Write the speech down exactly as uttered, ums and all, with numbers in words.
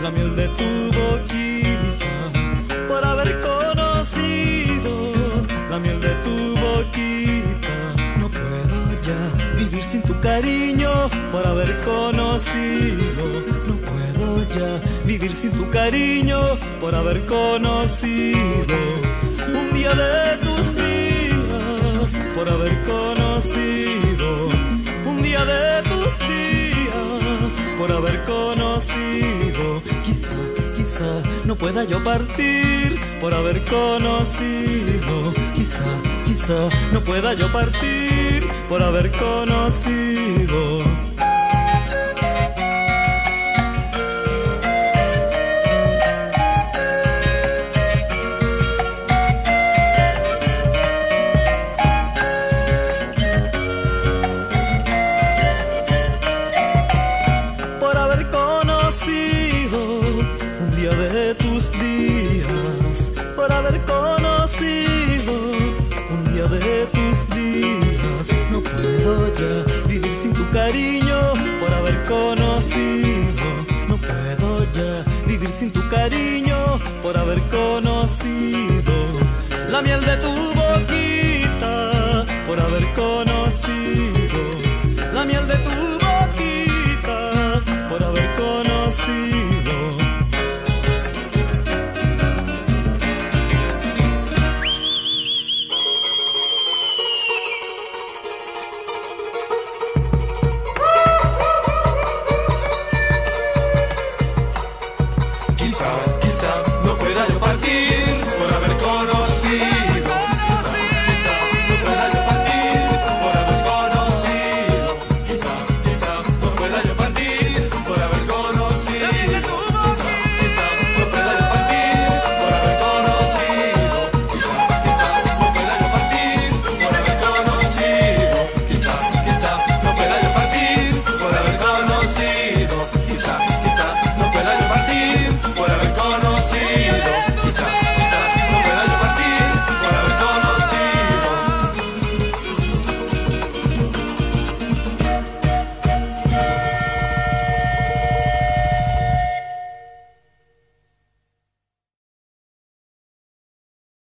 la miel de tu boquita, por haber conocido la miel de tu boquita. No puedo ya vivir sin tu cariño, por haber conocido. No puedo ya vivir sin tu cariño, por haber conocido. Un día de tus días, por haber conocido. Un día de tus días, por haber conocido. Quizá, quizá no pueda yo partir, por haber conocido. Quizá, quizá no pueda yo partir, por haber conocido.